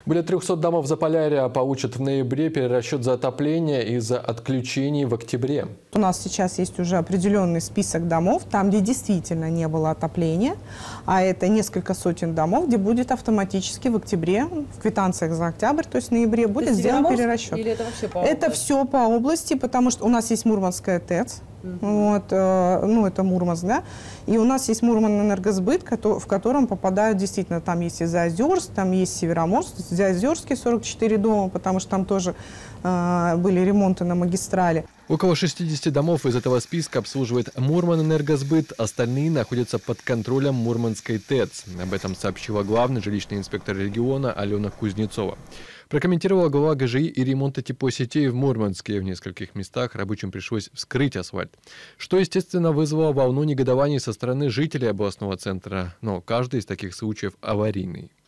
Более 300 домов Заполярья получат в ноябре перерасчет за отопление из-за отключений в октябре. У нас сейчас есть уже определенный список домов, там, где действительно не было отопления, а это несколько сотен домов, где будет автоматически в октябре, в квитанциях за октябрь, то есть в ноябре, будет сделан перерасчет. Или это вообще по области? Это все по области, потому что у нас есть Мурманская ТЭЦ, вот, ну это Мурманск, да, и у нас есть Мурманэнергосбыт, в котором попадают действительно, там есть и Заозерск, там есть Североморск, в Заозерске 44 дома, потому что там тоже были ремонты на магистрали. Около 60 домов из этого списка обслуживает Мурманэнергосбыт, остальные находятся под контролем Мурманской ТЭЦ. Об этом сообщила главный жилищный инспектор региона Алена Кузнецова. Прокомментировала глава ГЖИ и ремонта теплосетей в Мурманске. В нескольких местах рабочим пришлось вскрыть асфальт, что, естественно, вызвало волну негодований со стороны жителей областного центра. Но каждый из таких случаев аварийный.